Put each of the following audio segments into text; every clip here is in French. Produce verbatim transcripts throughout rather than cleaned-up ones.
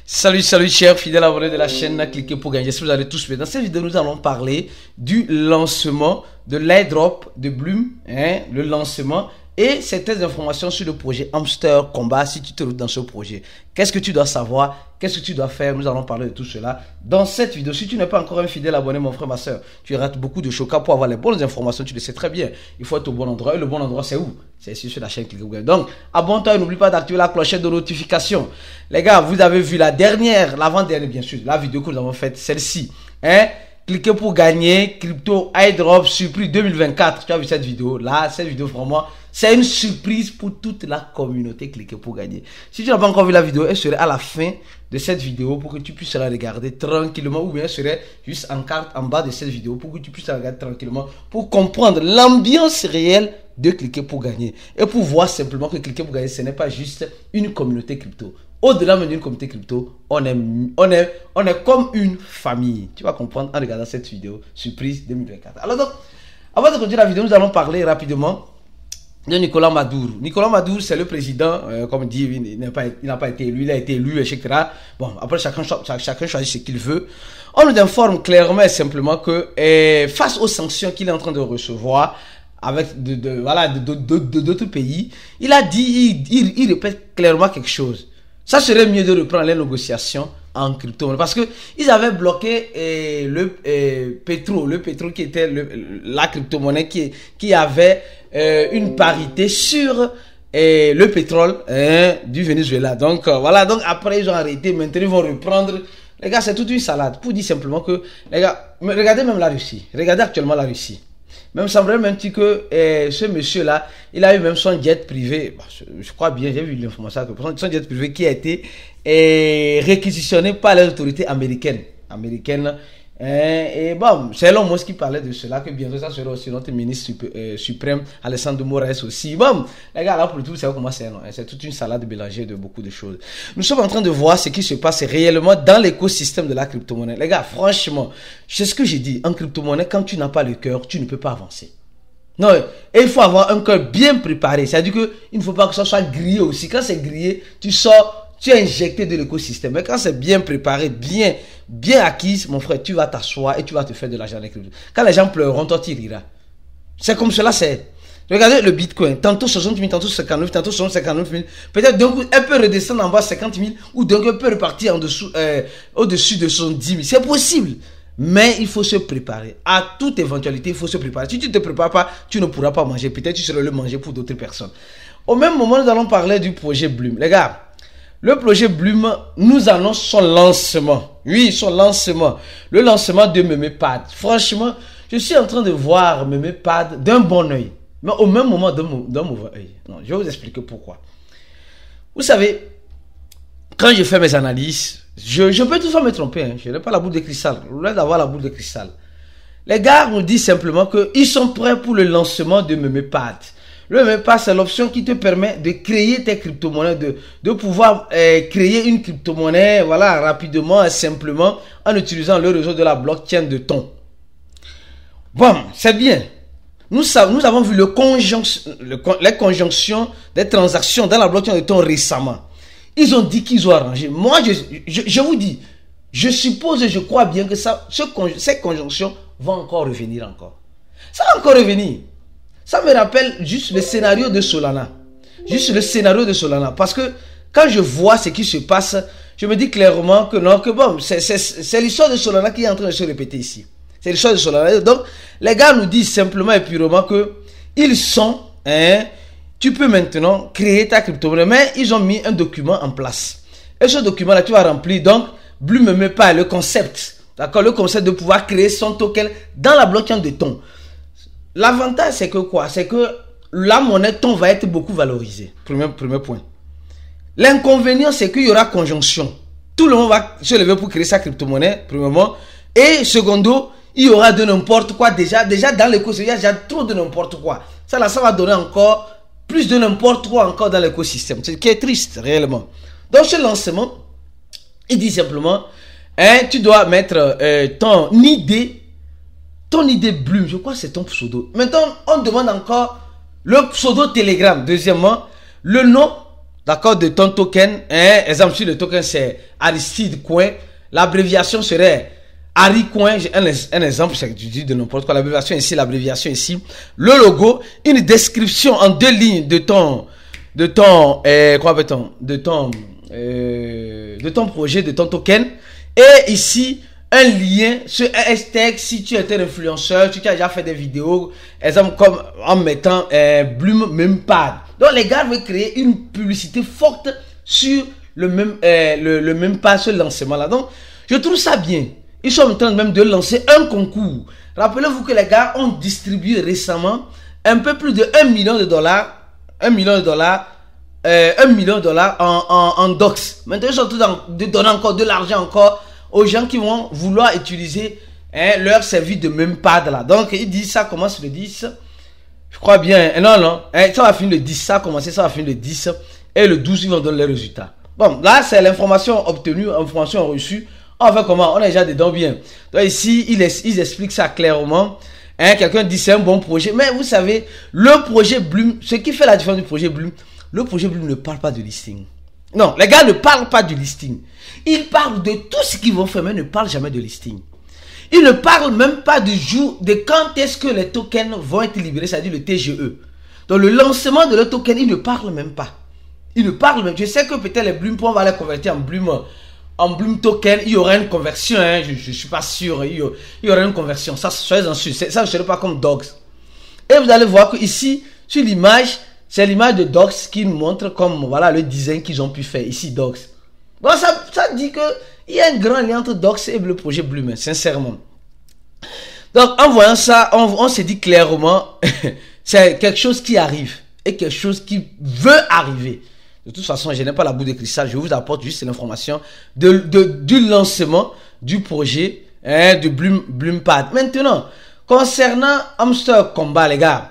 Salut, salut chers fidèles abonnés de la chaîne, cliquez pour gagner. J'espère que vous allez tous bien. Dans cette vidéo, nous allons parler du lancement de l'airdrop de Bloom, hein, le lancement et certaines informations sur le projet Hamster Combat si tu te trouves dans ce projet. Qu'est-ce que tu dois savoir? Qu'est-ce que tu dois faire? Nous allons parler de tout cela dans cette vidéo. Si tu n'es pas encore un fidèle abonné, mon frère, ma soeur, tu rates beaucoup de chocs pour avoir les bonnes informations. Tu le sais très bien. Il faut être au bon endroit. Et le bon endroit, c'est où? C'est ici sur la chaîne Cliquez pour gagner. Donc, abonne-toi et n'oublie pas d'activer la clochette de notification. Les gars, vous avez vu la dernière, l'avant-dernière, bien sûr, la vidéo que nous avons faite, celle-ci. Hein? Cliquez pour gagner Crypto Airdrop Surprise deux mille vingt-quatre. Tu as vu cette vidéo? Là, cette vidéo, vraiment, c'est une surprise pour toute la communauté. Cliquez pour gagner. Si tu n'as pas encore vu la vidéo, elle serait à la fin de cette vidéo pour que tu puisses la regarder tranquillement, ou bien elle serait juste en carte en bas de cette vidéo pour que tu puisses la regarder tranquillement pour comprendre l'ambiance réelle de Cliquez pour gagner et pour voir simplement que Cliquez pour gagner, ce n'est pas juste une communauté crypto. Au-delà même d'une communauté crypto, on est, on, est, on est comme une famille. Tu vas comprendre en regardant cette vidéo surprise deux mille vingt-quatre. Alors donc, avant de continuer la vidéo, nous allons parler rapidement de Nicolas Maduro. Nicolas Maduro, c'est le président, euh, comme dit, il n'a pas, pas été élu, il a été élu, et cetera. Bon, après, chacun, chacun choisit ce qu'il veut. On nous informe clairement et simplement que euh, face aux sanctions qu'il est en train de recevoir, avec de, de, voilà, de, de, de, de, d'autres pays, il a dit, il, il, il répète clairement quelque chose. Ça serait mieux de reprendre les négociations en crypto parce que ils avaient bloqué eh, le eh, pétrole, le pétrole qui était le, la crypto-monnaie qui, qui avait eh, une parité sur eh, le pétrole hein, du Venezuela. Donc euh, voilà, donc après ils ont arrêté, maintenant ils vont reprendre. Les gars, c'est toute une salade. Pour dire simplement que, les gars, regardez même la Russie, regardez actuellement la Russie. Même semblerait même que eh, ce monsieur-là, il a eu même son jet privé. Bah, je, je crois bien, j'ai vu l'information, son jet privé qui a été eh, réquisitionné par les autorités américaines. américaines eh, et bon, c'est Elon Musk qui parlait de cela, que bientôt ça sera aussi notre ministre sup, euh, suprême, Alessandro Moraes aussi. Bon, les gars, là pour le tout, c'est comment c'est, non? C'est toute une salade mélangée de beaucoup de choses. Nous sommes en train de voir ce qui se passe réellement dans l'écosystème de la crypto-monnaie. Les gars, franchement, c'est ce que j'ai dit, en crypto-monnaie, quand tu n'as pas le cœur, tu ne peux pas avancer. Non, et il faut avoir un cœur bien préparé. C'est-à-dire qu'il ne faut pas que ça soit grillé aussi. Quand c'est grillé, tu sors, tu es injecté de l'écosystème. Mais quand c'est bien préparé, bien, bien acquis, mon frère, tu vas t'asseoir et tu vas te faire de l'argent avec crypto. Quand les gens pleureront, toi tu riras. C'est comme cela, c'est. Regardez le Bitcoin. Tantôt soixante mille, tantôt cinquante-neuf mille, tantôt cinquante-neuf mille. Peut-être d'un coup, elle peut redescendre en bas cinquante mille ou d'un coup, elle peut repartir en dessous, euh, au-dessus de soixante-dix mille. C'est possible. Mais il faut se préparer. À toute éventualité, il faut se préparer. Si tu ne te prépares pas, tu ne pourras pas manger. Peut-être tu seras le manger pour d'autres personnes. Au même moment, nous allons parler du projet Bloom. Les gars, le projet Bloom nous annonce son lancement. Oui, son lancement. Le lancement de MemePad. Franchement, je suis en train de voir MemePad d'un bon oeil. Mais au même moment, d'un mauvais oeil. Non, je vais vous expliquer pourquoi. Vous savez, quand je fais mes analyses, je, je peux toutefois me tromper. Hein. Je n'ai pas la boule de cristal. Je voulais avoir la boule de cristal. Les gars nous disent simplement qu'ils sont prêts pour le lancement de MemePad. Le MemePad, c'est l'option qui te permet de créer tes crypto-monnaies, de, de pouvoir euh, créer une crypto-monnaie voilà, rapidement et simplement en utilisant le réseau de la blockchain de ton. Bon, c'est bien. Nous, nous avons vu le conjonction, le, les conjonctions des transactions dans la blockchain de ton récemment. Ils ont dit qu'ils ont arrangé. Moi, je, je, je vous dis, je suppose et je crois bien que ça, ce, ces conjonctions vont encore revenir encore. Ça va encore revenir. Ça me rappelle juste le scénario de Solana. Juste le scénario de Solana. Parce que quand je vois ce qui se passe, je me dis clairement que non, que bon, c'est l'histoire de Solana qui est en train de se répéter ici. C'est l'histoire de Solana. Donc, les gars nous disent simplement et purement que ils sont, hein, tu peux maintenant créer ta crypto-monnaie, mais ils ont mis un document en place. Et ce document-là, tu vas remplir. Donc, Bloom ne met pas le concept. D'accord? Le concept de pouvoir créer son token dans la blockchain de ton. L'avantage, c'est que quoi? C'est que la monnaie ton va être beaucoup valorisée. Premier, premier point. L'inconvénient, c'est qu'il y aura conjonction. Tout le monde va se lever pour créer sa crypto-monnaie, premièrement. Et secondo, il y aura de n'importe quoi. Déjà, déjà dans l'écosystème, il y a déjà trop de n'importe quoi. Ça, là, ça va donner encore plus de n'importe quoi encore dans l'écosystème. Ce qui est triste, réellement. Dans ce lancement, il dit simplement, hein, tu dois mettre euh, ton idée. Ton idée Bloom, je crois que c'est ton pseudo. Maintenant, on demande encore le pseudo Telegram. Deuxièmement, le nom d'accord, de ton token. Hein, exemple, si le token c'est Aristide Coin, l'abréviation serait Harry Coin. Un, un exemple, c'est que tu dis de n'importe quoi. L'abréviation ici, l'abréviation ici. Le logo, une description en deux lignes de ton, de ton, euh, quoi appelle-t-on, de ton, euh, de ton projet, de ton token. Et ici, un lien sur un hashtag si tu es un influenceur, tu as déjà fait des vidéos, exemple comme en mettant euh, Bloom Memepad. Donc les gars veulent créer une publicité forte sur le même, euh, le, le Memepad, ce lancement là. Donc je trouve ça bien. Ils sont en train même de lancer un concours. Rappelez-vous que les gars ont distribué récemment un peu plus de un million de dollars, un million de dollars, euh, un million de dollars en, en, en docs. Maintenant, ils sont en train de donner encore de l'argent encore aux gens qui vont vouloir utiliser hein, leur service de Memepad là. Donc, ils disent ça commence le dix. Je crois bien. Non, non. Hein, ça va finir le dix. Ça a commencé, ça va finir le dix. Et le douze, ils vont donner les résultats. Bon, là, c'est l'information obtenue, information reçue. On fait comment? On est déjà dedans bien. Donc ici, ils, ils expliquent ça clairement. Hein, quelqu'un dit c'est un bon projet. Mais vous savez, le projet Bloom, ce qui fait la différence du projet Bloom, le projet Bloom ne parle pas de listing. Non, les gars ne parlent pas du listing. Ils parlent de tout ce qu'ils vont faire, mais ne parlent jamais de listing. Ils ne parlent même pas du jour, de quand est-ce que les tokens vont être libérés, c'est-à-dire le T G E. Donc le lancement de le token, ils ne parlent même pas. Ils ne parlent même. Je sais que peut-être les Bloom, on va les convertir en Bloom. En Bloom Token, il y aura une conversion, hein, je ne suis pas sûr, il y, aura, il y aura une conversion, ça, soyez en sûr, ça ne serait pas comme Dogs. Et vous allez voir que ici, sur l'image, c'est l'image de Dogs qui nous montre comme, voilà, le design qu'ils ont pu faire, ici, Dogs. Bon, ça, ça dit que il y a un grand lien entre Dogs et le projet Bloom, sincèrement. Donc, en voyant ça, on, on s'est dit clairement, c'est quelque chose qui arrive, et quelque chose qui veut arriver. De toute façon, je n'ai pas la boule de cristal. Je vous apporte juste l'information de, de, du lancement du projet hein, de Bloom, Bloompad. Maintenant, concernant Hamster Combat, les gars.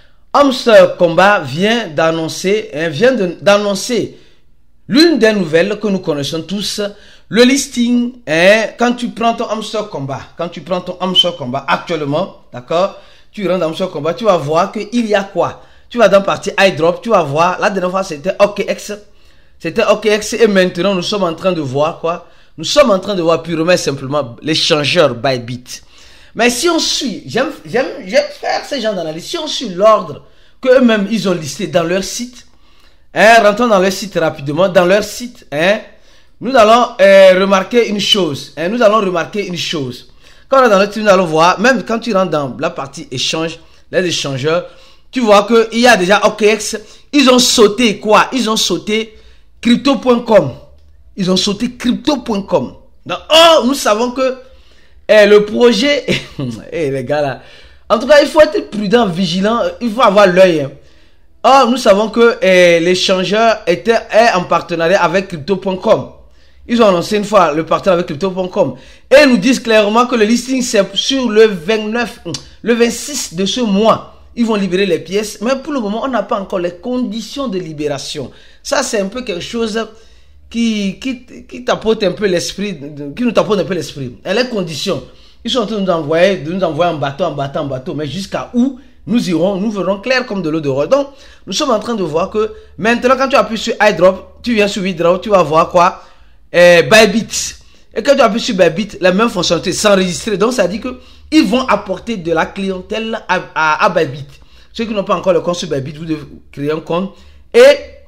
Hamster Combat vient d'annoncer hein, vient d'annoncer l'une des nouvelles que nous connaissons tous. Le listing, hein, quand tu prends ton Hamster Combat, quand tu prends ton Hamster Combat actuellement, d'accord, tu rentres dans Hamster Combat, tu vas voir qu'il y a quoi? Tu vas dans la partie iDrop, tu vas voir, la dernière fois c'était O K X, c'était O K X et maintenant nous sommes en train de voir quoi? Nous sommes en train de voir purement et simplement l'échangeur Bybit. Mais si on suit, j'aime faire ces gens d'analyse, si on suit l'ordre qu'eux-mêmes ils ont listé dans leur site, hein, rentrons dans leur site rapidement, dans leur site, hein, nous allons euh, remarquer une chose, hein, nous allons remarquer une chose. Quand on est dans le site, nous allons voir, même quand tu rentres dans la partie échange, les échangeurs, tu vois qu'il y a déjà O K X. Ils ont sauté quoi? Ils ont sauté crypto point com. Ils ont sauté crypto point com. Donc, oh, nous savons que eh, le projet... Eh, les gars là. En tout cas, il faut être prudent, vigilant. Il faut avoir l'œil. Hein. Oh, nous savons que eh, l'échangeur était est en partenariat avec crypto point com. Ils ont annoncé une fois le partenariat avec crypto point com. Et ils nous disent clairement que le listing c'est sur le vingt-neuf, le vingt-six de ce mois. Ils vont libérer les pièces, mais pour le moment, on n'a pas encore les conditions de libération. Ça, c'est un peu quelque chose qui, qui, qui t'apporte un peu l'esprit, qui nous t'apporte un peu l'esprit. Et les conditions, ils sont en train de nous envoyer, de nous envoyer en bateau, en bateau, en bateau, mais jusqu'à où nous irons, nous verrons clair comme de l'eau de rose. Donc, nous sommes en train de voir que maintenant, quand tu appuies sur iDrop, tu viens sur iDrop, tu vas voir quoi? Eh, Bybit. Et quand tu appuies sur Bybit, la même fonctionnalité, s'enregistrer. Donc, ça dit que ils vont apporter de la clientèle à, à, à Bybit. Ceux qui n'ont pas encore le compte sur Bybit, vous devez créer un compte. Et,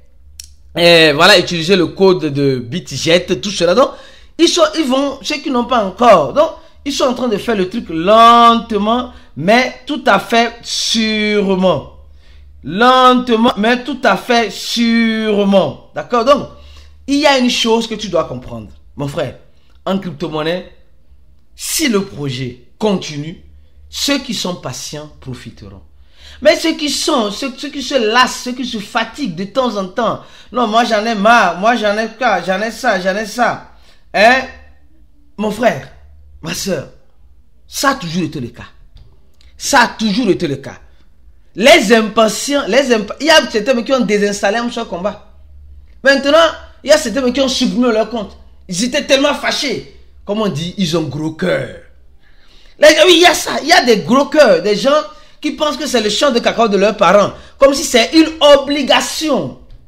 et voilà, utiliser le code de BitJet, tout cela. Donc, ils, sont, ils vont, ceux qui n'ont pas encore, donc, ils sont en train de faire le truc lentement, mais tout à fait sûrement. Lentement, mais tout à fait sûrement. D'accord? Donc, il y a une chose que tu dois comprendre, mon frère. En crypto-monnaie, si le projet continue, ceux qui sont patients profiteront. Mais ceux qui sont, ceux, ceux qui se lassent, ceux qui se fatiguent de temps en temps, non, moi j'en ai marre, moi j'en ai ça, j'en ai ça, j'en ai ça. Hein? Mon frère, ma soeur, ça a toujours été le cas. Ça a toujours été le cas. Les impatients, les imp... il y a certains qui ont désinstallé un seul combat. Maintenant, il y a certains qui ont supprimé leur compte. Ils étaient tellement fâchés. Comme on dit, ils ont gros cœur. Les gars, oui, il y a ça. Il y a des gros cœurs. Des gens qui pensent que c'est le champ de cacao de leurs parents. Comme si c'est une obligation.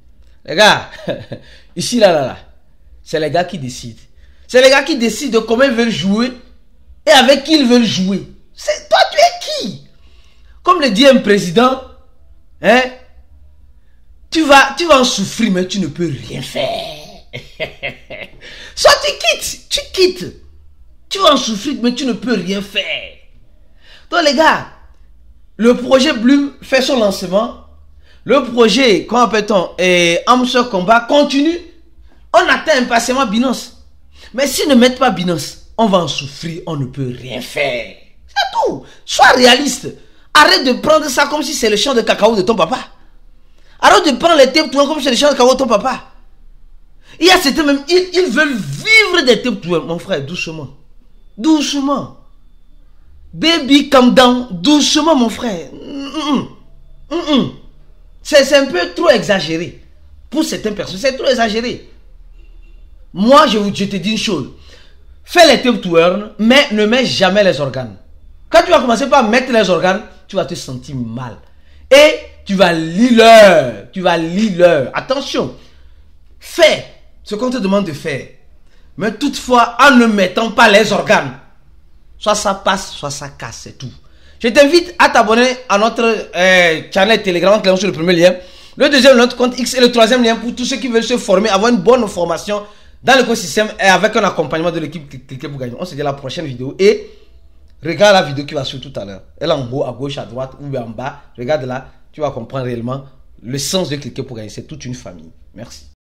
Les gars, ici, là, là, là, c'est les gars qui décident. C'est les gars qui décident de comment ils veulent jouer et avec qui ils veulent jouer. C'est toi, tu es qui? Comme le dit un président, hein, tu vas, tu vas en souffrir, mais tu ne peux rien faire. Soit tu quittes, tu quittes. Tu vas en souffrir, mais tu ne peux rien faire. Donc les gars, le projet Bloom fait son lancement. Le projet, comment appelle-t-on, et Amsor Combat continue. On attend impatiemment Binance. Mais s'ils ne mettent pas Binance, on va en souffrir, on ne peut rien faire. C'est tout. Sois réaliste. Arrête de prendre ça comme si c'est le champ de cacao de ton papa. Arrête de prendre les tapes tours comme si c'est le champ de cacao de ton papa. Il y a certains même, ils, ils veulent vivre des tapes tours. Mon frère, doucement. Doucement. Baby, calm down. Doucement, mon frère. Mm -mm. Mm -mm. C'est un peu trop exagéré. Pour certaines personnes, c'est trop exagéré. Moi, je, vous, je te dis une chose. Fais les tape tours, mais ne mets jamais les organes. Quand tu vas commencer par mettre les organes, tu vas te sentir mal. Et tu vas lire. Tu vas lire. Attention. Fais ce qu'on te demande de faire. Mais toutefois, en ne mettant pas les organes, soit ça passe, soit ça casse, c'est tout. Je t'invite à t'abonner à notre euh, channel Telegram, qui est sur le premier lien. Le deuxième, notre compte X, et le troisième lien pour tous ceux qui veulent se former, avoir une bonne formation dans l'écosystème et avec un accompagnement de l'équipe Cliquez pour gagner. On se dit à la prochaine vidéo et regarde la vidéo qui va suivre tout à l'heure. Elle est en haut, à gauche, à droite ou en bas. Regarde là, tu vas comprendre réellement le sens de Cliquez pour gagner. C'est toute une famille. Merci.